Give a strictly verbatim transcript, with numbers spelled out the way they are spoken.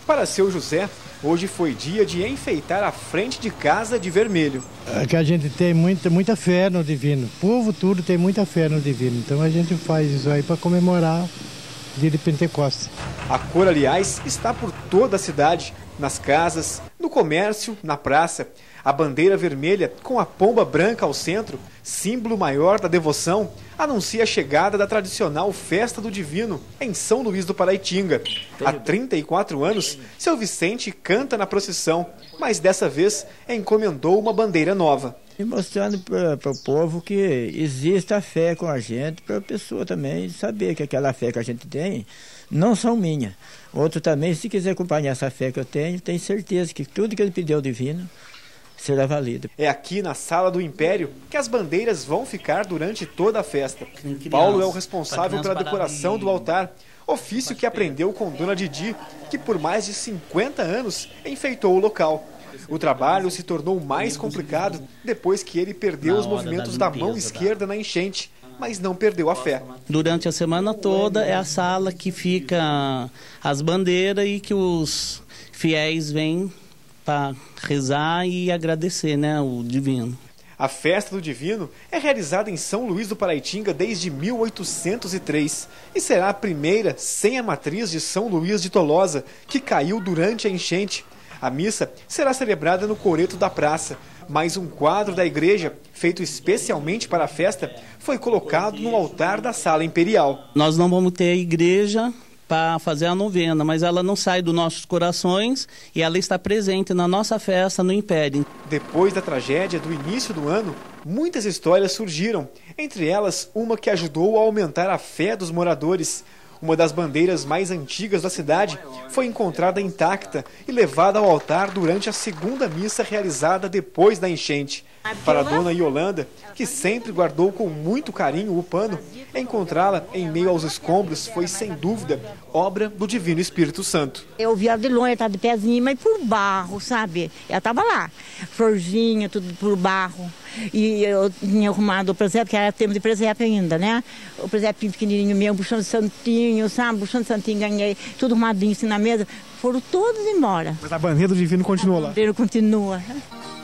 Para seu José, hoje foi dia de enfeitar a frente de casa de vermelho. É que a gente tem muita, muita fé no divino. O povo tudo tem muita fé no divino. Então a gente faz isso aí para comemorar o dia de Pentecostes. A cor, aliás, está por toda a cidade, nas casas, no comércio, na praça. A bandeira vermelha, com a pomba branca ao centro, símbolo maior da devoção, anuncia a chegada da tradicional Festa do Divino em São Luís do Paraitinga. Há trinta e quatro anos, seu Vicente canta na procissão, mas dessa vez encomendou uma bandeira nova. E mostrando para o povo que existe a fé com a gente, para a pessoa também saber que aquela fé que a gente tem não são minha. Outro também, se quiser acompanhar essa fé que eu tenho, tem certeza que tudo que ele pediu ao divino será válido. É aqui na Sala do Império que as bandeiras vão ficar durante toda a festa. Paulo é o responsável pela decoração do altar, ofício que aprendeu com Dona Didi, que por mais de cinquenta anos enfeitou o local. O trabalho se tornou mais complicado depois que ele perdeu os movimentos da mão esquerda na enchente, mas não perdeu a fé. Durante a semana toda é a sala que fica as bandeiras e que os fiéis vêm para rezar e agradecer, né, o divino. A Festa do Divino é realizada em São Luís do Paraitinga desde mil oitocentos e três e será a primeira sem a matriz de São Luís de Tolosa, que caiu durante a enchente. A missa será celebrada no coreto da praça, mas um quadro da igreja, feito especialmente para a festa, foi colocado no altar da Sala Imperial. Nós não vamos ter a igreja para fazer a novena, mas ela não sai dos nossos corações e ela está presente na nossa festa no Império. Depois da tragédia do início do ano, muitas histórias surgiram, entre elas uma que ajudou a aumentar a fé dos moradores. Uma das bandeiras mais antigas da cidade foi encontrada intacta e levada ao altar durante a segunda missa realizada depois da enchente. Para a dona Yolanda, que sempre guardou com muito carinho o pano, encontrá-la em meio aos escombros foi, sem dúvida, obra do Divino Espírito Santo. Eu vi ela de longe, ela estava de pezinho, mas por barro, sabe? Ela estava lá, florzinha, tudo por barro. E eu tinha arrumado o presépio, que era tempo de presépio ainda, né? O presépio pequenininho meu, buchão de santinho, sabe? Buchão de santinho, ganhei tudo arrumadinho assim na mesa. Foram todos embora. Mas a bandeira do Divino continuou lá? A bandeira continua.